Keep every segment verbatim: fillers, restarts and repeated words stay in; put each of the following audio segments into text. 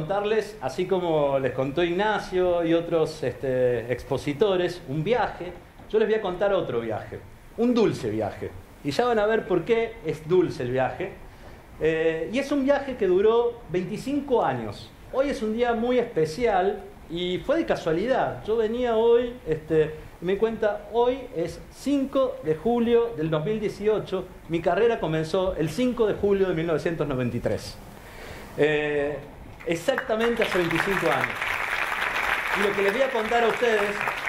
contarles, así como les contó Ignacio y otros este, expositores, un viaje. Yo les voy a contar otro viaje, un dulce viaje. Y ya van a ver por qué es dulce el viaje. Eh, y es un viaje que duró veinticinco años. Hoy es un día muy especial y fue de casualidad. Yo venía hoy, este, me di cuenta, hoy es cinco de julio del dos mil dieciocho. Mi carrera comenzó el cinco de julio de mil novecientos noventa y tres. Eh, exactamente hace veinticinco años. Y lo que les voy a contar a ustedes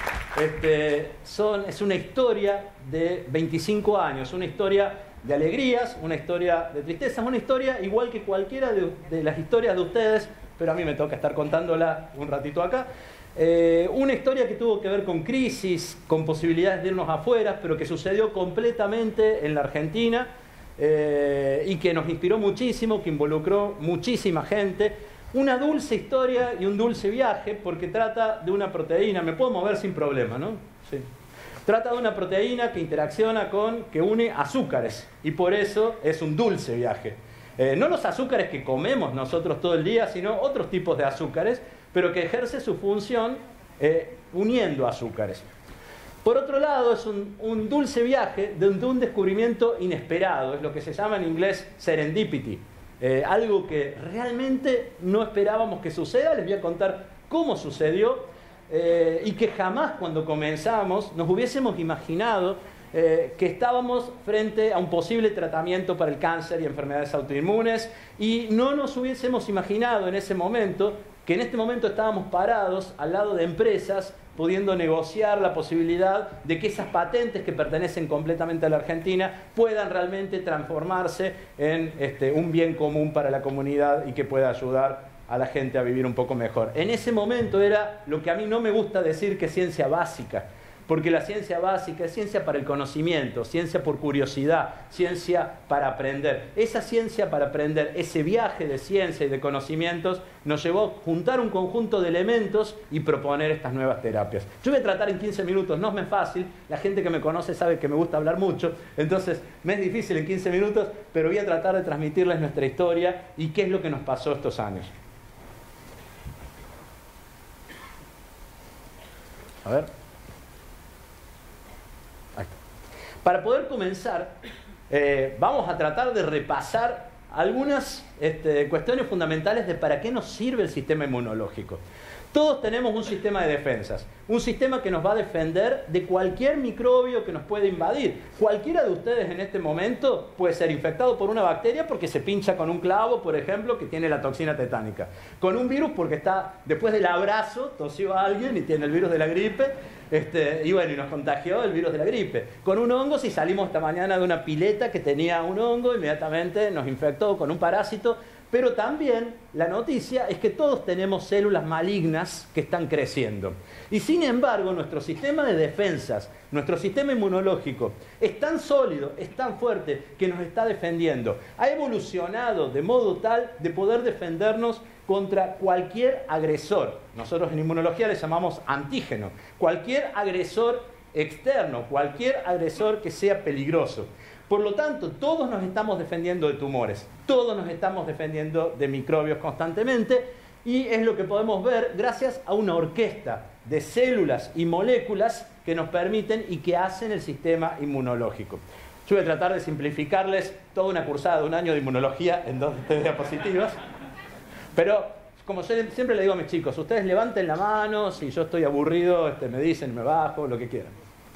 este, son, es una historia de veinticinco años, una historia de alegrías, una historia de tristezas, una historia igual que cualquiera de, de las historias de ustedes, pero a mí me toca estar contándola un ratito acá. Eh, una historia que tuvo que ver con crisis, con posibilidades de irnos afuera, pero que sucedió completamente en la Argentina. Eh, y que nos inspiró muchísimo, que involucró muchísima gente. Una dulce historia y un dulce viaje, porque trata de una proteína. Me puedo mover sin problema, ¿no? Sí. Trata de una proteína que interacciona con, que une azúcares, y por eso es un dulce viaje. Eh, no los azúcares que comemos nosotros todo el día, sino otros tipos de azúcares, pero que ejerce su función eh, uniendo azúcares. Por otro lado, es un, un dulce viaje de un, de un descubrimiento inesperado, es lo que se llama en inglés serendipity, eh, algo que realmente no esperábamos que suceda. Les voy a contar cómo sucedió eh, y que jamás cuando comenzamos nos hubiésemos imaginado eh, que estábamos frente a un posible tratamiento para el cáncer y enfermedades autoinmunes, y no nos hubiésemos imaginado en ese momento que en este momento estábamos parados al lado de empresas pudiendo negociar la posibilidad de que esas patentes que pertenecen completamente a la Argentina puedan realmente transformarse en este, un bien común para la comunidad y que pueda ayudar a la gente a vivir un poco mejor. En ese momento era lo que a mí no me gusta decir que es ciencia básica, porque la ciencia básica es ciencia para el conocimiento, ciencia por curiosidad, ciencia para aprender. Esa ciencia para aprender, ese viaje de ciencia y de conocimientos, nos llevó a juntar un conjunto de elementos y proponer estas nuevas terapias. Yo voy a tratar en quince minutos, no es muy fácil, la gente que me conoce sabe que me gusta hablar mucho, entonces me es difícil en quince minutos, pero voy a tratar de transmitirles nuestra historia y qué es lo que nos pasó estos años. A ver. Para poder comenzar, eh, vamos a tratar de repasar algunas este, cuestiones fundamentales de para qué nos sirve el sistema inmunológico. Todos tenemos un sistema de defensas, un sistema que nos va a defender de cualquier microbio que nos puede invadir. Cualquiera de ustedes en este momento puede ser infectado por una bacteria porque se pincha con un clavo, por ejemplo, que tiene la toxina tetánica. Con un virus porque está, después del abrazo, tosió a alguien y tiene el virus de la gripe, este, y bueno, y nos contagió el virus de la gripe. Con un hongo, si salimos esta mañana de una pileta que tenía un hongo, inmediatamente nos infectó con un parásito. Pero también la noticia es que todos tenemos células malignas que están creciendo. Y sin embargo, nuestro sistema de defensas, nuestro sistema inmunológico, es tan sólido, es tan fuerte, que nos está defendiendo. Ha evolucionado de modo tal de poder defendernos contra cualquier agresor. Nosotros en inmunología le llamamos antígeno. Cualquier agresor externo, cualquier agresor que sea peligroso. Por lo tanto, todos nos estamos defendiendo de tumores, todos nos estamos defendiendo de microbios constantemente, y es lo que podemos ver gracias a una orquesta de células y moléculas que nos permiten y que hacen el sistema inmunológico. Yo voy a tratar de simplificarles toda una cursada de un año de inmunología en dos diapositivas, pero como siempre le digo a mis chicos, ustedes levanten la mano, si yo estoy aburrido, este, me dicen, me bajo, lo que quieran.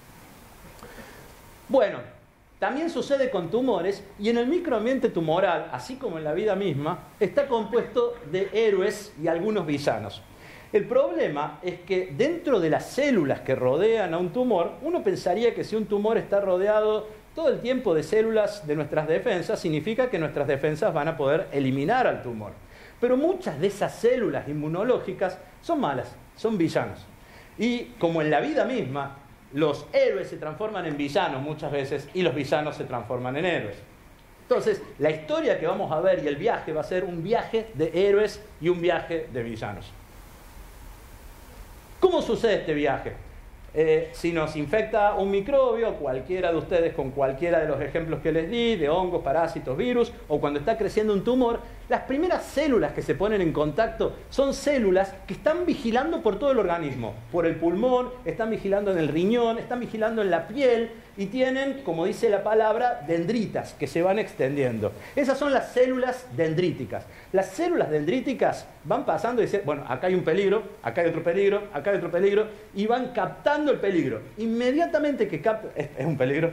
Bueno, también sucede con tumores, y en el microambiente tumoral, así como en la vida misma, está compuesto de héroes y algunos villanos. El problema es que dentro de las células que rodean a un tumor, uno pensaría que si un tumor está rodeado todo el tiempo de células de nuestras defensas, significa que nuestras defensas van a poder eliminar al tumor. Pero muchas de esas células inmunológicas son malas, son villanos. Y como en la vida misma, los héroes se transforman en villanos muchas veces y los villanos se transforman en héroes. Entonces, la historia que vamos a ver y el viaje va a ser un viaje de héroes y un viaje de villanos. ¿Cómo sucede este viaje? Eh, si nos infecta un microbio, cualquiera de ustedes con cualquiera de los ejemplos que les di, de hongos, parásitos, virus, o cuando está creciendo un tumor, Las primeras células que se ponen en contacto son células que están vigilando por todo el organismo, por el pulmón, están vigilando en el riñón, están vigilando en la piel y tienen, como dice la palabra, dendritas que se van extendiendo. Esas son las células dendríticas. Las células dendríticas van pasando y dicen, bueno, acá hay un peligro, acá hay otro peligro, acá hay otro peligro, y van captando el peligro. Inmediatamente que captan... ¿Es, es un peligro?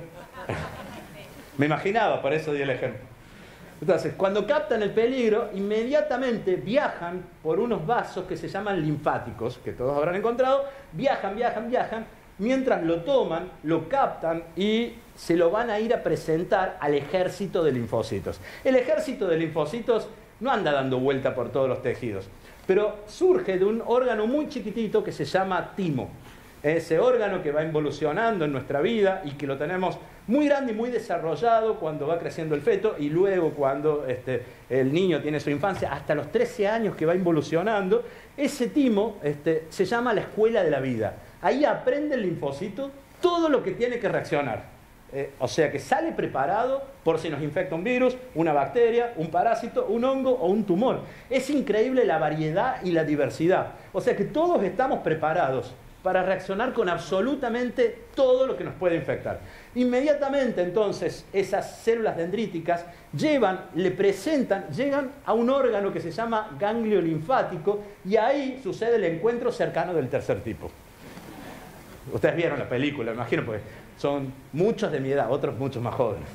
Me imaginaba, por eso di el ejemplo. Entonces, cuando captan el peligro, inmediatamente viajan por unos vasos que se llaman linfáticos, que todos habrán encontrado, viajan, viajan, viajan, mientras lo toman, lo captan y se lo van a ir a presentar al ejército de linfocitos. El ejército de linfocitos no anda dando vuelta por todos los tejidos, pero surge de un órgano muy chiquitito que se llama timo. Ese órgano que va evolucionando en nuestra vida y que lo tenemos muy grande y muy desarrollado cuando va creciendo el feto y luego cuando este, el niño tiene su infancia, hasta los trece años que va involucionando, ese timo este, se llama la escuela de la vida. Ahí aprende el linfocito todo lo que tiene que reaccionar. Eh, o sea que sale preparado por si nos infecta un virus, una bacteria, un parásito, un hongo o un tumor. Es increíble la variedad y la diversidad. O sea que todos estamos preparados para reaccionar con absolutamente todo lo que nos puede infectar. Inmediatamente, entonces, esas células dendríticas llevan, le presentan, llegan a un órgano que se llama ganglio linfático y ahí sucede el encuentro cercano del tercer tipo. Ustedes vieron la película, me imagino, porque son muchos de mi edad, otros muchos más jóvenes.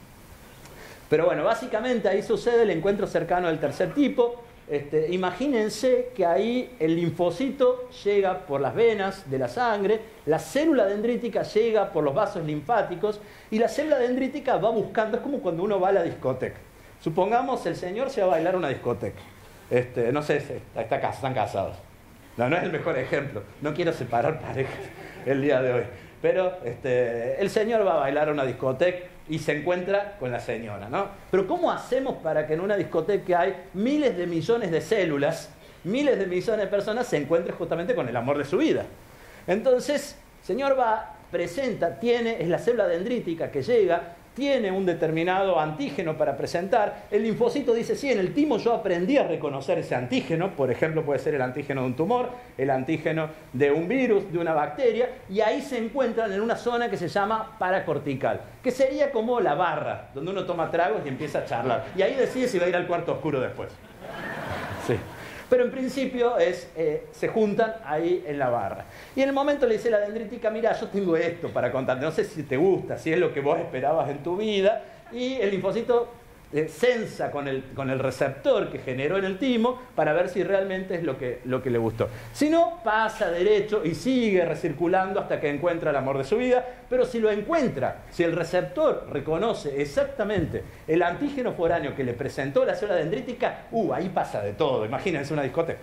Pero bueno, básicamente ahí sucede el encuentro cercano del tercer tipo. Este, imagínense que ahí el linfocito llega por las venas de la sangre, la célula dendrítica llega por los vasos linfáticos y la célula dendrítica va buscando, es como cuando uno va a la discoteca. Supongamos el señor se va a bailar a una discoteca. Este, no sé, está, está, están casados. No, no es el mejor ejemplo. No quiero separar parejas el día de hoy. Pero este, el señor va a bailar a una discoteca y se encuentra con la señora, ¿no? Pero ¿cómo hacemos para que en una discoteca hay miles de millones de células, miles de millones de personas se encuentren justamente con el amor de su vida? Entonces, el señor va, presenta, tiene, es la célula dendrítica que llega, tiene un determinado antígeno para presentar. El linfocito dice, sí, en el timo yo aprendí a reconocer ese antígeno, por ejemplo, puede ser el antígeno de un tumor, el antígeno de un virus, de una bacteria, y ahí se encuentran en una zona que se llama paracortical, que sería como la barra, donde uno toma tragos y empieza a charlar. Y ahí decide si va a ir al cuarto oscuro después. Sí. Pero en principio es, eh, se juntan ahí en la barra. Y en el momento le dice la dendrítica, mira, yo tengo esto para contarte, no sé si te gusta, si es lo que vos esperabas en tu vida. Y el linfocito eh, censa con el, con el receptor que generó en el timo para ver si realmente es lo que, lo que le gustó. Si no, pasa derecho y sigue recirculando hasta que encuentra el amor de su vida. Pero si lo encuentra, si el receptor reconoce exactamente el antígeno foráneo que le presentó la célula dendrítica, uh, ahí pasa de todo. Imagínense una discoteca.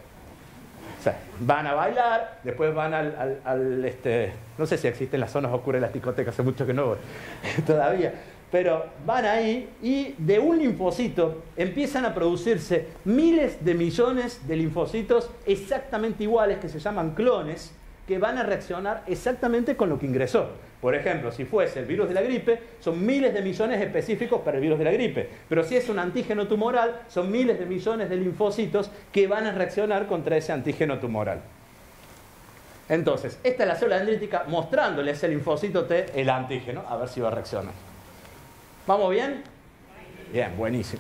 O sea, van a bailar, después van al, al, al este, no sé si existen las zonas oscuras de las discotecas, hace mucho que no voy todavía. Pero van ahí y de un linfocito empiezan a producirse miles de millones de linfocitos exactamente iguales, que se llaman clones, que van a reaccionar exactamente con lo que ingresó. Por ejemplo, si fuese el virus de la gripe, son miles de millones específicos para el virus de la gripe. Pero si es un antígeno tumoral, son miles de millones de linfocitos que van a reaccionar contra ese antígeno tumoral. Entonces, esta es la célula dendrítica mostrándole a ese linfocito T el antígeno, a ver si va a reaccionar. ¿Vamos bien? Bien, buenísimo.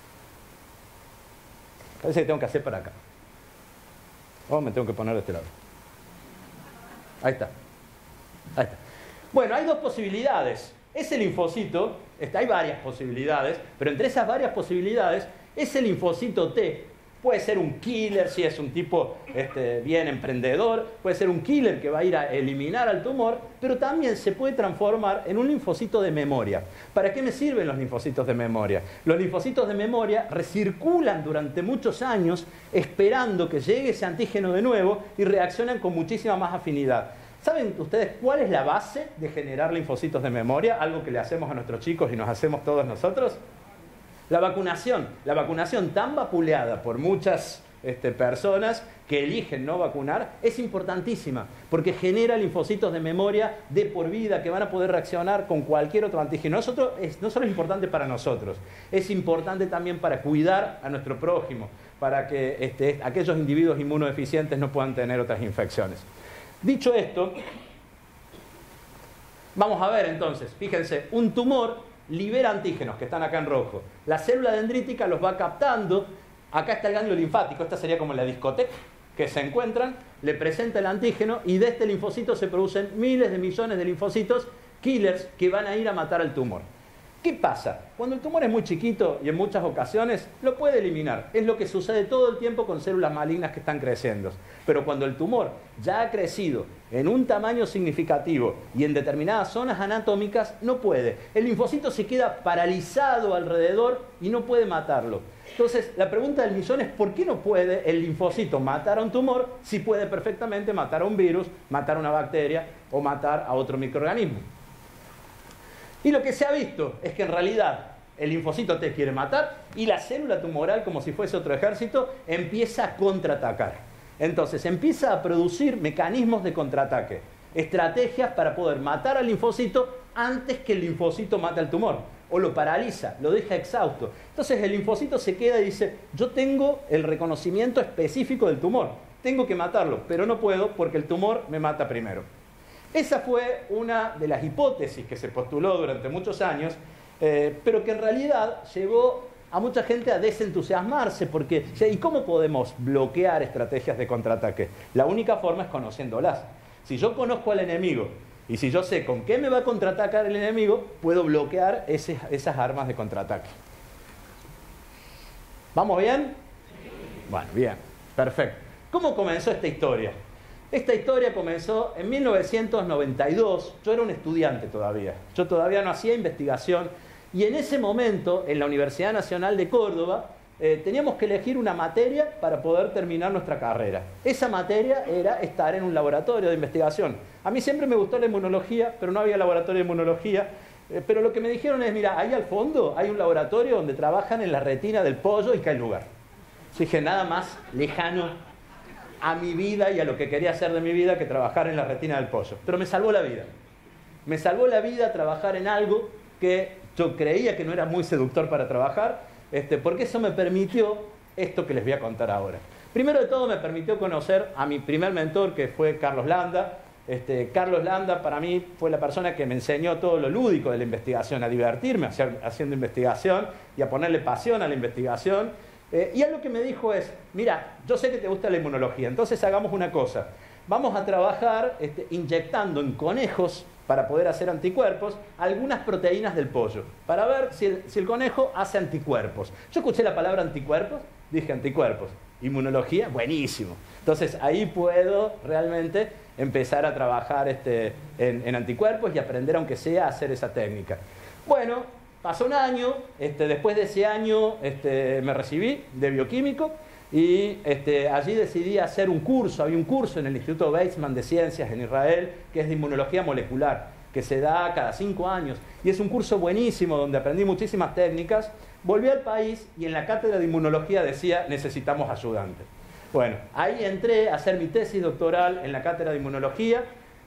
Parece que tengo que hacer para acá. O me tengo que poner de este lado. Ahí está. Ahí está. Bueno, hay dos posibilidades. Ese linfocito, hay varias posibilidades, pero entre esas varias posibilidades, ese linfocito T puede ser un killer, si es un tipo este, bien emprendedor, puede ser un killer que va a ir a eliminar al tumor, pero también se puede transformar en un linfocito de memoria. ¿Para qué me sirven los linfocitos de memoria? Los linfocitos de memoria recirculan durante muchos años esperando que llegue ese antígeno de nuevo y reaccionan con muchísima más afinidad. ¿Saben ustedes cuál es la base de generar linfocitos de memoria? Algo que le hacemos a nuestros chicos y nos hacemos todos nosotros. La vacunación, la vacunación tan vapuleada por muchas este, personas que eligen no vacunar es importantísima, porque genera linfocitos de memoria de por vida que van a poder reaccionar con cualquier otro antígeno. Nosotros, es, no solo es importante para nosotros, es importante también para cuidar a nuestro prójimo, para que este, aquellos individuos inmunodeficientes no puedan tener otras infecciones. Dicho esto, vamos a ver entonces, fíjense, un tumor libera antígenos que están acá en rojo. La célula dendrítica los va captando. Acá está el ganglio linfático, esta sería como la discoteca, que se encuentran, le presenta el antígeno y de este linfocito se producen miles de millones de linfocitos killers que van a ir a matar al tumor. ¿Qué pasa? Cuando el tumor es muy chiquito y en muchas ocasiones lo puede eliminar. Es lo que sucede todo el tiempo con células malignas que están creciendo. Pero cuando el tumor ya ha crecido en un tamaño significativo y en determinadas zonas anatómicas, no puede. El linfocito se queda paralizado alrededor y no puede matarlo. Entonces, la pregunta del millón es ¿por qué no puede el linfocito matar a un tumor si puede perfectamente matar a un virus, matar a una bacteria o matar a otro microorganismo? Y lo que se ha visto es que en realidad el linfocito T quiere matar y la célula tumoral, como si fuese otro ejército, empieza a contraatacar. Entonces empieza a producir mecanismos de contraataque, estrategias para poder matar al linfocito antes que el linfocito mate al tumor, o lo paraliza, lo deja exhausto. Entonces el linfocito se queda y dice, yo tengo el reconocimiento específico del tumor, tengo que matarlo, pero no puedo porque el tumor me mata primero. Esa fue una de las hipótesis que se postuló durante muchos años, eh, pero que en realidad llevó a mucha gente a desentusiasmarse, porque ¿y cómo podemos bloquear estrategias de contraataque? La única forma es conociéndolas. Si yo conozco al enemigo y si yo sé con qué me va a contraatacar el enemigo, puedo bloquear ese, esas armas de contraataque. ¿Vamos bien? Bueno, bien, perfecto. ¿Cómo comenzó esta historia? Esta historia comenzó en mil novecientos noventa y dos, yo era un estudiante todavía, yo todavía no hacía investigación, y en ese momento, en la Universidad Nacional de Córdoba, eh, teníamos que elegir una materia para poder terminar nuestra carrera. Esa materia era estar en un laboratorio de investigación. A mí siempre me gustó la inmunología, pero no había laboratorio de inmunología, eh, pero lo que me dijeron es, mira, ahí al fondo hay un laboratorio donde trabajan en la retina del pollo y que hay lugar. Yo dije, nada más lejano a mi vida y a lo que quería hacer de mi vida que trabajar en la retina del pollo. Pero me salvó la vida. Me salvó la vida trabajar en algo que yo creía que no era muy seductor para trabajar, este, porque eso me permitió esto que les voy a contar ahora. Primero de todo me permitió conocer a mi primer mentor, que fue Carlos Landa. Este, Carlos Landa para mí fue la persona que me enseñó todo lo lúdico de la investigación, a divertirme hacer, haciendo investigación y a ponerle pasión a la investigación. Eh, y algo que me dijo es, mira, yo sé que te gusta la inmunología, entonces hagamos una cosa. Vamos a trabajar este, inyectando en conejos, para poder hacer anticuerpos, algunas proteínas del pollo, para ver si el, si el conejo hace anticuerpos. Yo escuché la palabra anticuerpos, dije anticuerpos. Inmunología, buenísimo. Entonces ahí puedo realmente empezar a trabajar este, en, en anticuerpos y aprender, aunque sea, a hacer esa técnica. Bueno, pasó un año, este, después de ese año este, me recibí de bioquímico y este, allí decidí hacer un curso. Había un curso en el Instituto Weizmann de Ciencias en Israel que es de inmunología molecular, que se da cada cinco años y es un curso buenísimo donde aprendí muchísimas técnicas. Volví al país y en la cátedra de inmunología decía necesitamos ayudantes. Bueno, ahí entré a hacer mi tesis doctoral en la cátedra de inmunología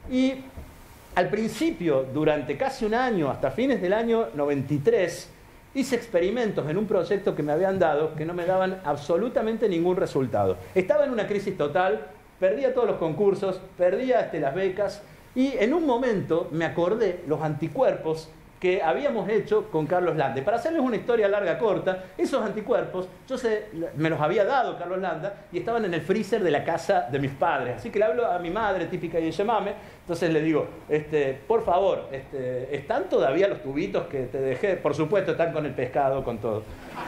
y al principio, durante casi un año, hasta fines del año noventa y tres, hice experimentos en un proyecto que me habían dado que no me daban absolutamente ningún resultado. Estaba en una crisis total, perdía todos los concursos, perdía este, las becas y en un momento me acordé los anticuerpos que habíamos hecho con Carlos Landa. Para hacerles una historia larga corta, esos anticuerpos yo sé, me los había dado Carlos Landa y estaban en el freezer de la casa de mis padres. Así que le hablo a mi madre, típica de Yemame, entonces le digo, este, por favor, este, ¿están todavía los tubitos que te dejé? Por supuesto, están con el pescado, con todo.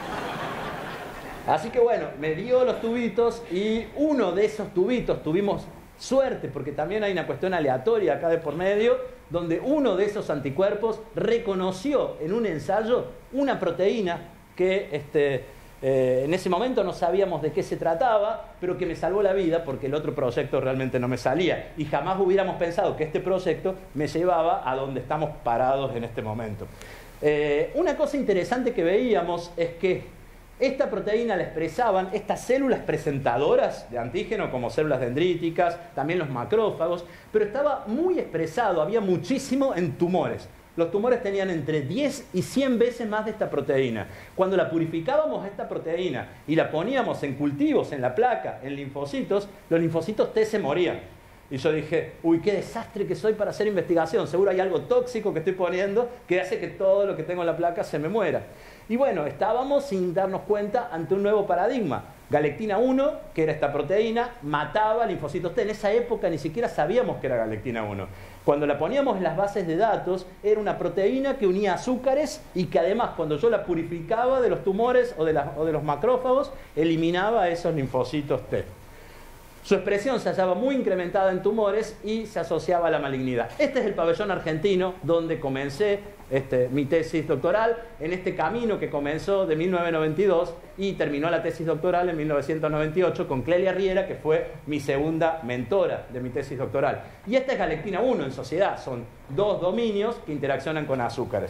Así que bueno, me dio los tubitos y uno de esos tubitos, tuvimos suerte, porque también hay una cuestión aleatoria acá de por medio, donde uno de esos anticuerpos reconoció en un ensayo una proteína que este, eh, en ese momento no sabíamos de qué se trataba, pero que me salvó la vida porque el otro proyecto realmente no me salía. Y jamás hubiéramos pensado que este proyecto me llevaba a donde estamos parados en este momento. Eh, una cosa interesante que veíamos es que Esta proteína la expresaban estas células presentadoras de antígeno, como células dendríticas, también los macrófagos, pero estaba muy expresado, había muchísimo en tumores. Los tumores tenían entre diez y cien veces más de esta proteína. Cuando la purificábamos esta proteína y la poníamos en cultivos, en la placa, en linfocitos, los linfocitos T se morían. Y yo dije, uy, qué desastre que soy para hacer investigación. Seguro hay algo tóxico que estoy poniendo que hace que todo lo que tengo en la placa se me muera. Y bueno, estábamos sin darnos cuenta ante un nuevo paradigma. Galectina uno, que era esta proteína, mataba linfocitos T. En esa época ni siquiera sabíamos que era galectina uno. Cuando la poníamos en las bases de datos, era una proteína que unía azúcares y que además, cuando yo la purificaba de los tumores o de, la, o de los macrófagos, eliminaba esos linfocitos T. Su expresión se hallaba muy incrementada en tumores y se asociaba a la malignidad. Este es el pabellón argentino donde comencé este, mi tesis doctoral, en este camino que comenzó de mil novecientos noventa y dos y terminó la tesis doctoral en mil novecientos noventa y ocho con Clelia Riera, que fue mi segunda mentora de mi tesis doctoral. Y esta es galectina uno en sociedad, son dos dominios que interaccionan con azúcares.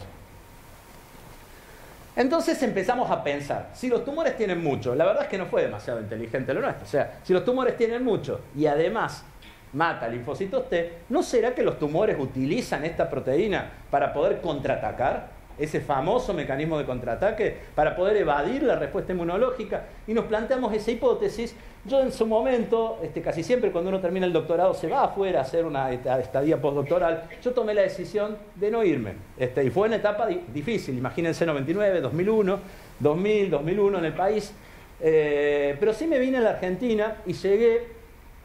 Entonces empezamos a pensar, si los tumores tienen mucho, la verdad es que no fue demasiado inteligente lo nuestro, o sea, si los tumores tienen mucho y además mata linfocitos T, ¿no será que los tumores utilizan esta proteína para poder contraatacar? Ese famoso mecanismo de contraataque, para poder evadir la respuesta inmunológica, y nos planteamos esa hipótesis. Yo en su momento, este, casi siempre cuando uno termina el doctorado se va afuera a hacer una estadía postdoctoral, yo tomé la decisión de no irme, este, y fue una etapa di difícil, imagínense noventa y nueve, dos mil uno, dos mil, dos mil uno en el país, eh, pero sí me vine a la Argentina y llegué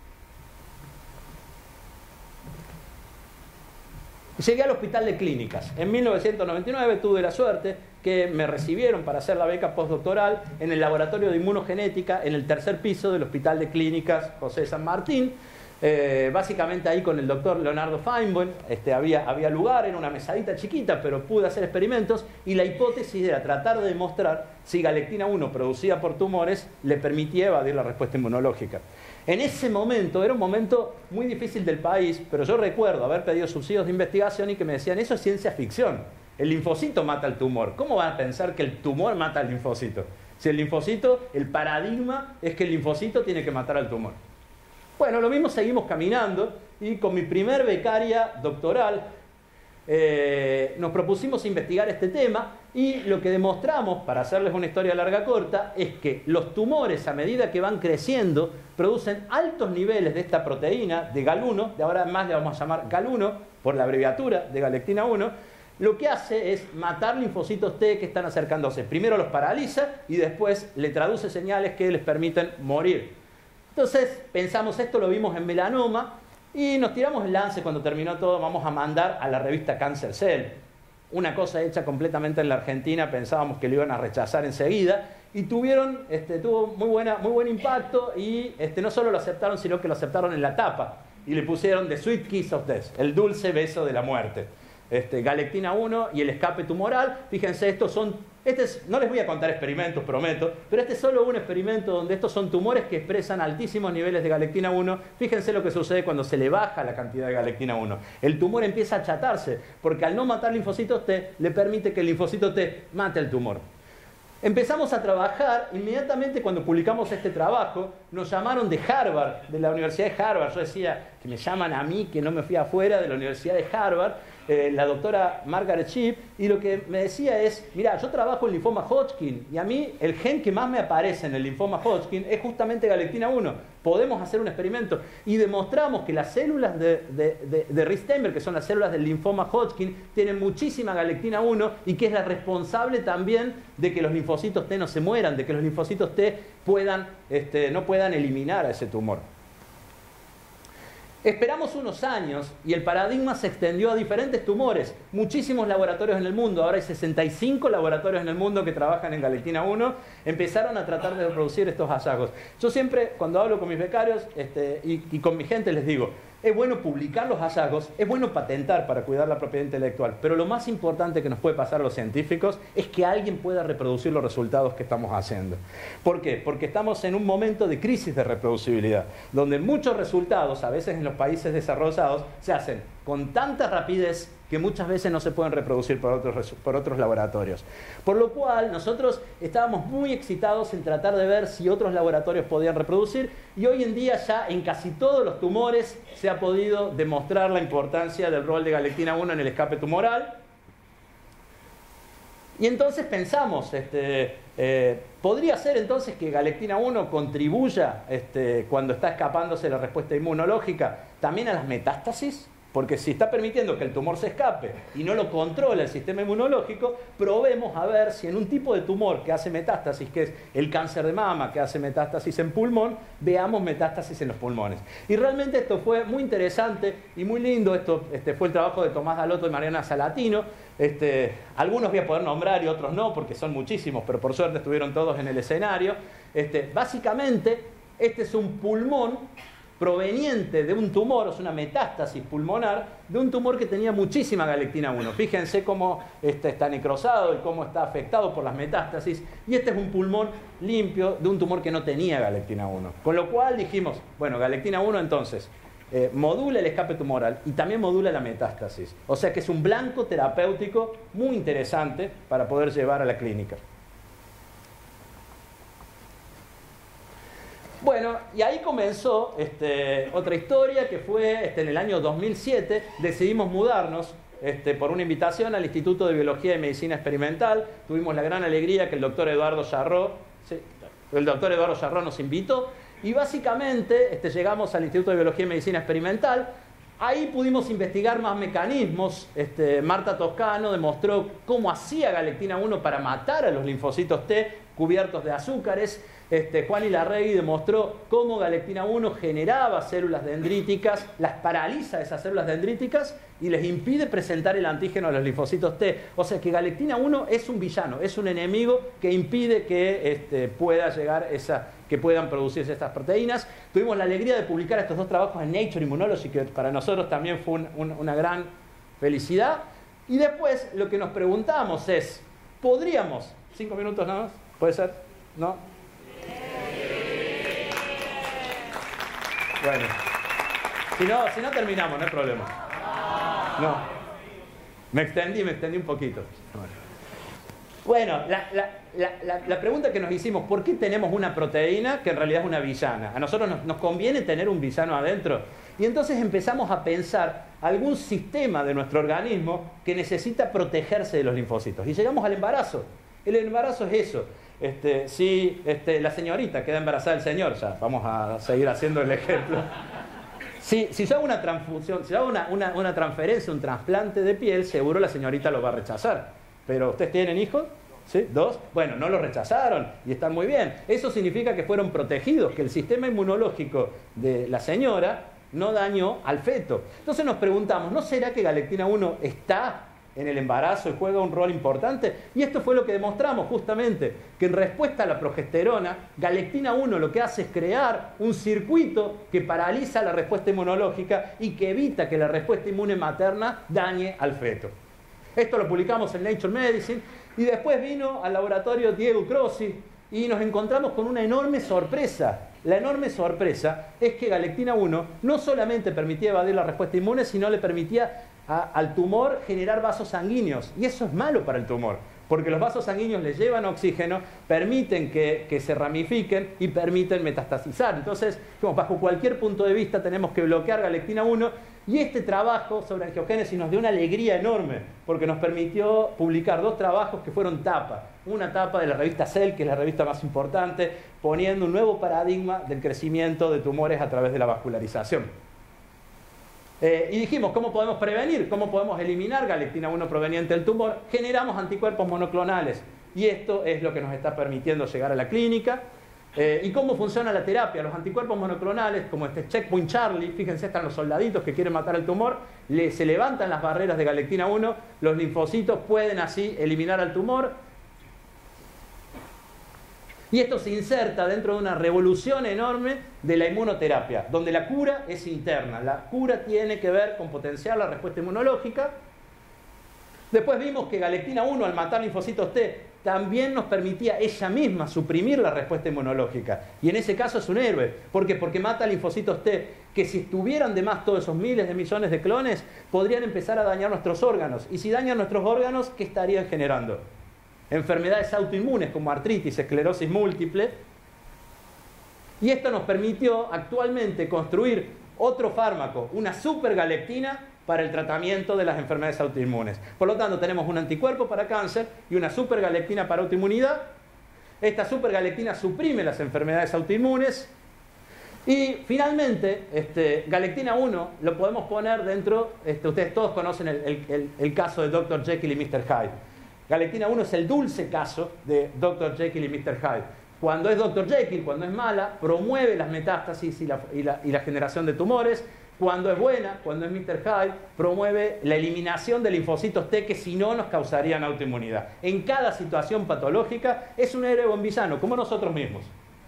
Llegué al Hospital de Clínicas. En mil novecientos noventa y nueve tuve la suerte que me recibieron para hacer la beca postdoctoral en el laboratorio de inmunogenética en el tercer piso del Hospital de Clínicas José San Martín. Eh, básicamente ahí con el doctor Leonardo Feinboim este, había, había lugar, era una mesadita chiquita, pero pude hacer experimentos y la hipótesis era tratar de demostrar si galectina uno producida por tumores le permitía evadir la respuesta inmunológica. En ese momento, era un momento muy difícil del país, pero yo recuerdo haber pedido subsidios de investigación y que me decían, eso es ciencia ficción, el linfocito mata al tumor. ¿Cómo van a pensar que el tumor mata al linfocito? Si el linfocito, el paradigma es que el linfocito tiene que matar al tumor. Bueno, lo mismo, seguimos caminando y con mi primer becaria doctoral eh, nos propusimos investigar este tema y lo que demostramos, para hacerles una historia larga corta, es que los tumores a medida que van creciendo producen altos niveles de esta proteína de gal uno, de ahora en más le vamos a llamar gal uno por la abreviatura de galectina uno, lo que hace es matar linfocitos T que están acercándose. Primero los paraliza y después le traduce señales que les permiten morir. Entonces pensamos, esto lo vimos en melanoma y nos tiramos el lance cuando terminó todo, vamos a mandar a la revista Cancer Cell. Una cosa hecha completamente en la Argentina, pensábamos que lo iban a rechazar enseguida y tuvieron, este, tuvo muy, buena, muy buen impacto y este, no solo lo aceptaron, sino que lo aceptaron en la tapa y le pusieron The Sweet Kiss of Death, el dulce beso de la muerte. Este, galectina uno y el escape tumoral. Fíjense, estos son, este es, no les voy a contar experimentos, prometo, pero este es solo un experimento donde estos son tumores que expresan altísimos niveles de galectina uno. Fíjense lo que sucede cuando se le baja la cantidad de galectina uno. El tumor empieza a achatarse, porque al no matar linfocitos T, le permite que el linfocito T mate al tumor. Empezamos a trabajar, inmediatamente cuando publicamos este trabajo, nos llamaron de Harvard, de la Universidad de Harvard. Yo decía que me llaman a mí, que no me fui afuera, de la Universidad de Harvard, eh, la doctora Margaret Shipp, y lo que me decía es, mira, yo trabajo en linfoma Hodgkin, y a mí el gen que más me aparece en el linfoma Hodgkin es justamente galectina uno. Podemos hacer un experimento. Y demostramos que las células de, de, de, de Ristenberg, que son las células del linfoma Hodgkin, tienen muchísima galectina uno y que es la responsable también de que los linfocitos T no se mueran, de que los linfocitos T puedan, este, no puedan eliminar a ese tumor. Esperamos unos años y el paradigma se extendió a diferentes tumores. Muchísimos laboratorios en el mundo, ahora hay sesenta y cinco laboratorios en el mundo que trabajan en galectina uno, empezaron a tratar de reproducir estos hallazgos. Yo siempre, cuando hablo con mis becarios este, y, y con mi gente, les digo, es bueno publicar los hallazgos, es bueno patentar para cuidar la propiedad intelectual, pero lo más importante que nos puede pasar a los científicos es que alguien pueda reproducir los resultados que estamos haciendo. ¿Por qué? Porque estamos en un momento de crisis de reproducibilidad, donde muchos resultados, a veces en los países desarrollados, se hacen con tanta rapidez que muchas veces no se pueden reproducir por otros, por otros laboratorios. Por lo cual nosotros estábamos muy excitados en tratar de ver si otros laboratorios podían reproducir, y hoy en día ya en casi todos los tumores se ha podido demostrar la importancia del rol de galectina uno en el escape tumoral. Y entonces pensamos, este, eh, ¿podría ser entonces que galectina uno contribuya este, cuando está escapándose la respuesta inmunológica también a las metástasis? Porque si está permitiendo que el tumor se escape y no lo controla el sistema inmunológico, probemos a ver si en un tipo de tumor que hace metástasis, que es el cáncer de mama, que hace metástasis en pulmón, veamos metástasis en los pulmones. Y realmente esto fue muy interesante y muy lindo. Esto este, fue el trabajo de Tomás Dalotto y Mariana Salatino. Este, algunos voy a poder nombrar y otros no, porque son muchísimos, pero por suerte estuvieron todos en el escenario. Este, básicamente, este es un pulmón proveniente de un tumor, es una metástasis pulmonar, de un tumor que tenía muchísima galectina uno. Fíjense cómo este está necrosado y cómo está afectado por las metástasis. Y este es un pulmón limpio de un tumor que no tenía galectina uno. Con lo cual dijimos, bueno, galectina uno entonces eh, modula el escape tumoral y también modula la metástasis. O sea que es un blanco terapéutico muy interesante para poder llevar a la clínica. Bueno, y ahí comenzó este, otra historia que fue este, en el año dos mil siete. Decidimos mudarnos este, por una invitación al Instituto de Biología y Medicina Experimental. Tuvimos la gran alegría que el doctor Eduardo Charró, sí, el doctor Eduardo Charró nos invitó, y básicamente este, llegamos al Instituto de Biología y Medicina Experimental. Ahí pudimos investigar más mecanismos. Este, Marta Toscano demostró cómo hacía galectina uno para matar a los linfocitos T cubiertos de azúcares. Este, Juan Ilarregui demostró cómo galectina uno generaba células dendríticas, las paraliza esas células dendríticas y les impide presentar el antígeno a los linfocitos T. O sea que galectina uno es un villano, es un enemigo que impide que este, pueda llegar esa, que puedan producirse estas proteínas. Tuvimos la alegría de publicar estos dos trabajos en Nature Immunology, que para nosotros también fue un, un, una gran felicidad. Y después lo que nos preguntamos es, ¿podríamos? ¿Cinco minutos nada más? ¿Puede ser? ¿No? Bueno, si no, si no terminamos, no hay problema. No, me extendí, me extendí un poquito. Bueno, la, la, la, la pregunta que nos hicimos, ¿por qué tenemos una proteína que en realidad es una villana? A nosotros nos, nos conviene tener un villano adentro. Y entonces empezamos a pensar algún sistema de nuestro organismo que necesita protegerse de los linfocitos. Y llegamos al embarazo. El embarazo es eso. Este, si este, la señorita queda embarazada del señor, ya vamos a seguir haciendo el ejemplo. Si, si yo hago una transfusión, si yo hago una, una, una transferencia, un trasplante de piel, seguro la señorita lo va a rechazar. Pero ¿ustedes tienen hijos? ¿Sí? ¿Dos? Bueno, no lo rechazaron y están muy bien. Eso significa que fueron protegidos, que el sistema inmunológico de la señora no dañó al feto. Entonces nos preguntamos, ¿no será que galectina uno está en el embarazo y juega un rol importante? Y esto fue lo que demostramos justamente, que en respuesta a la progesterona, galectina uno lo que hace es crear un circuito que paraliza la respuesta inmunológica y que evita que la respuesta inmune materna dañe al feto. Esto lo publicamos en Nature Medicine y después vino al laboratorio Diego Crossi y nos encontramos con una enorme sorpresa. La enorme sorpresa es que galectina uno no solamente permitía evadir la respuesta inmune, sino le permitía A, al tumor generar vasos sanguíneos. Y eso es malo para el tumor, porque los vasos sanguíneos le llevan oxígeno, permiten que, que se ramifiquen y permiten metastasizar. Entonces, bajo cualquier punto de vista tenemos que bloquear galectina uno, y este trabajo sobre angiogénesis nos dio una alegría enorme, porque nos permitió publicar dos trabajos que fueron tapa. Una tapa de la revista Cell, que es la revista más importante, poniendo un nuevo paradigma del crecimiento de tumores a través de la vascularización. Eh, y dijimos, ¿cómo podemos prevenir? ¿Cómo podemos eliminar galectina uno proveniente del tumor? Generamos anticuerpos monoclonales. Y esto es lo que nos está permitiendo llegar a la clínica. Eh, ¿Y cómo funciona la terapia? Los anticuerpos monoclonales, como este Checkpoint Charlie, fíjense, están los soldaditos que quieren matar al tumor, le, se levantan las barreras de galectina uno, los linfocitos pueden así eliminar al tumor. Y esto se inserta dentro de una revolución enorme de la inmunoterapia, donde la cura es interna. La cura tiene que ver con potenciar la respuesta inmunológica. Después vimos que galectina uno, al matar linfocitos T, también nos permitía ella misma suprimir la respuesta inmunológica. Y en ese caso es un héroe. ¿Por qué? Porque mata linfocitos T, que si estuvieran de más todos esos miles de millones de clones, podrían empezar a dañar nuestros órganos. Y si dañan nuestros órganos, ¿qué estarían generando? Enfermedades autoinmunes como artritis, esclerosis múltiple. Y esto nos permitió actualmente construir otro fármaco, una supergalectina, para el tratamiento de las enfermedades autoinmunes. Por lo tanto, tenemos un anticuerpo para cáncer y una supergalectina para autoinmunidad. Esta supergalectina suprime las enfermedades autoinmunes. Y finalmente, este, galectina uno lo podemos poner dentro, este, ustedes todos conocen el, el, el, el caso de doctor Jekyll y mister Hyde. Galectina uno es el dulce caso de doctor Jekyll y mister Hyde. Cuando es doctor Jekyll, cuando es mala, promueve las metástasis y la, y la, y la generación de tumores. Cuando es buena, cuando es mister Hyde, promueve la eliminación de linfocitos T que si no nos causarían autoinmunidad. En cada situación patológica es un héroe o un villano, como nosotros mismos.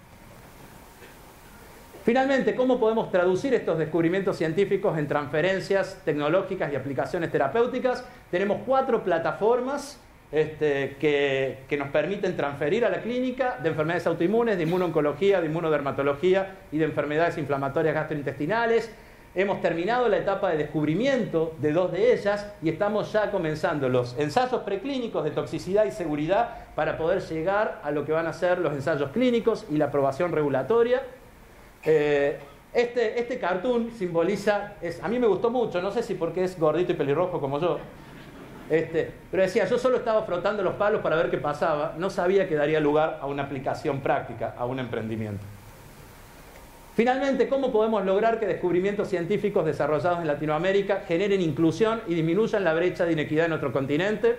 Finalmente, ¿cómo podemos traducir estos descubrimientos científicos en transferencias tecnológicas y aplicaciones terapéuticas? Tenemos cuatro plataformas este, que, que nos permiten transferir a la clínica de enfermedades autoinmunes, de inmunoncología, de inmunodermatología y de enfermedades inflamatorias gastrointestinales. Hemos terminado la etapa de descubrimiento de dos de ellas y estamos ya comenzando los ensayos preclínicos de toxicidad y seguridad para poder llegar a lo que van a ser los ensayos clínicos y la aprobación regulatoria. Eh, este, este cartoon simboliza, es, a mí me gustó mucho, no sé si porque es gordito y pelirrojo como yo, este, pero decía, yo solo estaba frotando los palos para ver qué pasaba, no sabía que daría lugar a una aplicación práctica, a un emprendimiento. Finalmente, ¿cómo podemos lograr que descubrimientos científicos desarrollados en Latinoamérica generen inclusión y disminuyan la brecha de inequidad en nuestro continente?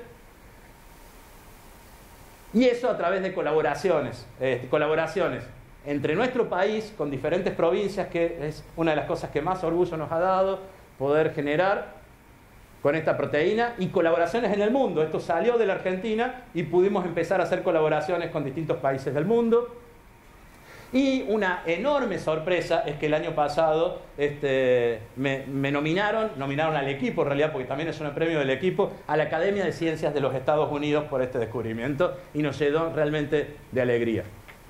Y eso a través de colaboraciones, eh, colaboraciones entre nuestro país con diferentes provincias, que es una de las cosas que más orgullo nos ha dado poder generar con esta proteína, y colaboraciones en el mundo. Esto salió de la Argentina y pudimos empezar a hacer colaboraciones con distintos países del mundo. Y una enorme sorpresa es que el año pasado este, me, me nominaron, nominaron al equipo en realidad, porque también es un premio del equipo, a la Academia de Ciencias de los Estados Unidos por este descubrimiento, y nos llenó realmente de alegría.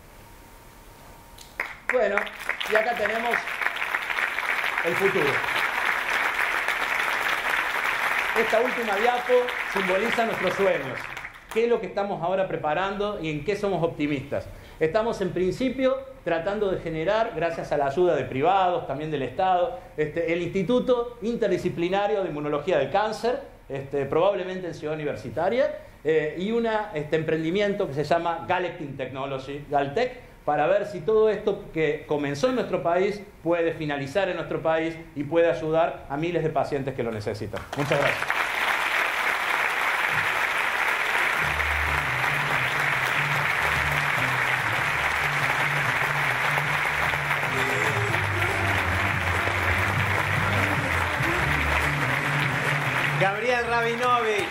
Bueno, y acá tenemos el futuro. Esta última diapo simboliza nuestros sueños. ¿Qué es lo que estamos ahora preparando y en qué somos optimistas? Estamos en principio tratando de generar, gracias a la ayuda de privados, también del Estado, este, el Instituto Interdisciplinario de Inmunología del Cáncer, este, probablemente en Ciudad Universitaria, eh, y un este, emprendimiento que se llama Galectin Technology, Galtech, para ver si todo esto que comenzó en nuestro país puede finalizar en nuestro país y puede ayudar a miles de pacientes que lo necesitan. Muchas gracias. Gabriel Rabinovich.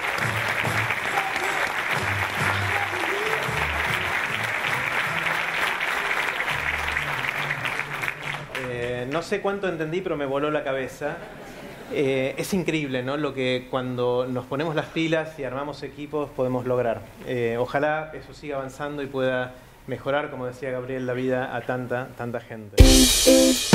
Eh, no sé cuánto entendí, pero me voló la cabeza. Eh, es increíble, ¿no? Lo que cuando nos ponemos las pilas y armamos equipos podemos lograr. Eh, ojalá eso siga avanzando y pueda mejorar, como decía Gabriel, la vida a tanta, tanta gente.